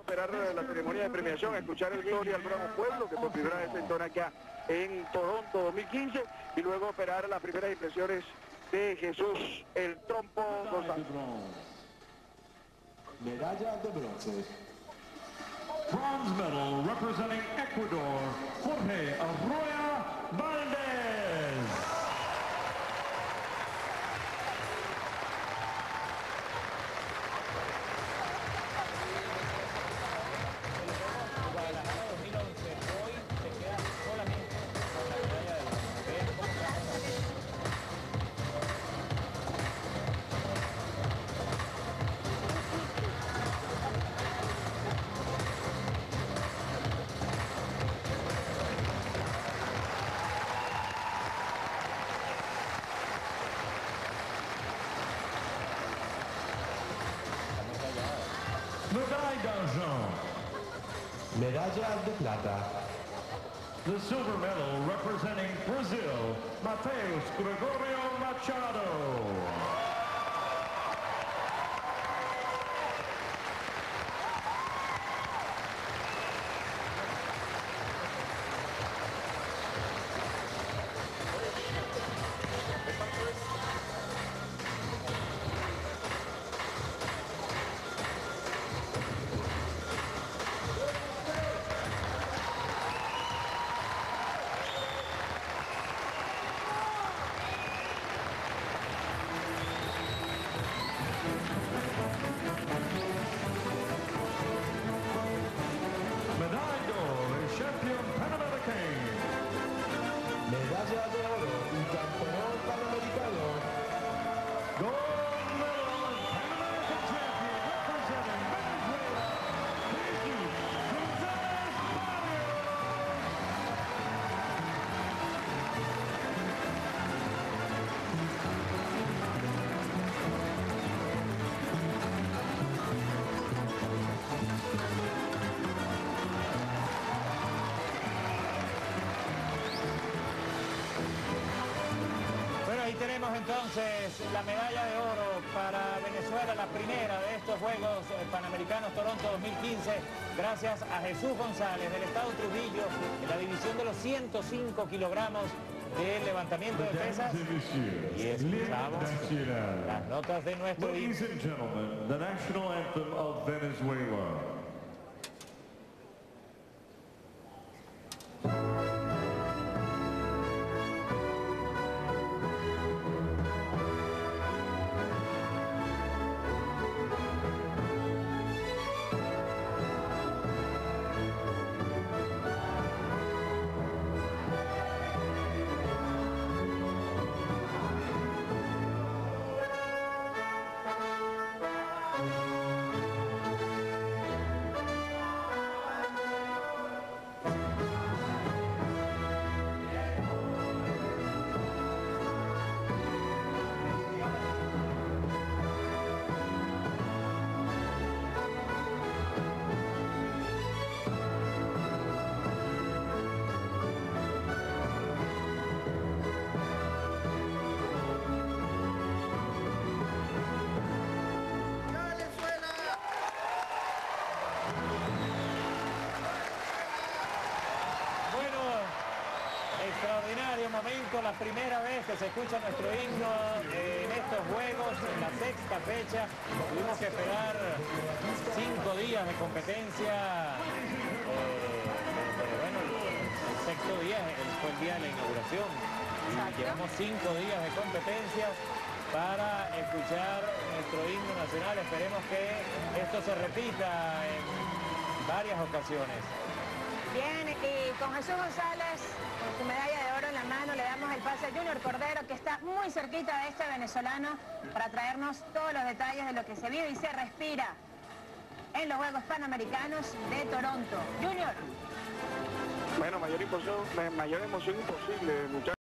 esperar la ceremonia de premiación, a escuchar el Gloria al Bravo Pueblo, que por primera vez se entona acá en Toronto 2015, y luego esperar las primeras impresiones de Jesús el Trompo González. Medalla de bronce. Bronze medal representing Ecuador, Jorge Arroyo Valdez. Medalla d'argent. Medalla de plata. The silver medal representing Brazil, Mateus Gregorio Machado. Medalla de oro y campeón panamericano. Gold medal and Pan American champion representing Venezuela, Jesus González Barrios. Ahí tenemos entonces la medalla de oro para Venezuela, la primera de estos Juegos Panamericanos Toronto 2015, gracias a Jesús González del estado Trujillo, en la división de los 105 kilogramos del levantamiento de pesas. Y escuchamos las notas de nuestro himno. Ladies and gentlemen, the national anthem of Venezuela. Extraordinario momento, la primera vez que se escucha nuestro himno en estos Juegos, en la sexta fecha. Tuvimos que esperar 5 días de competencia. Bueno, el sexto día fue el día de la inauguración. Y llevamos 5 días de competencia para escuchar nuestro himno nacional. Esperemos que esto se repita en varias ocasiones. Bien, y con Jesús González, con su medalla de oro en la mano, le damos el pase a Junior Cordero, que está muy cerquita de este venezolano, para traernos todos los detalles de lo que se vive y se respira en los Juegos Panamericanos de Toronto. Junior. Bueno, mayor emoción imposible, muchachos.